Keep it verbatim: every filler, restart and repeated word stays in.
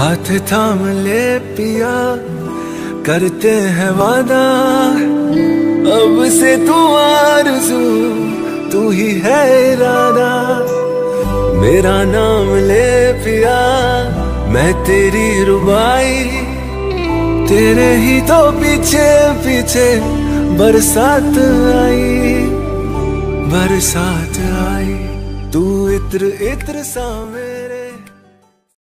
हाथ थाम ले पिया, करते हैं वादा, अब से तू आरज़ू, तू ही है इरादा। मेरा नाम ले पिया, मैं तेरी रुबाई, तेरे ही तो पीछे पीछे बरसात आई, बरसात आई। तू इत्र इत्र सा मेरे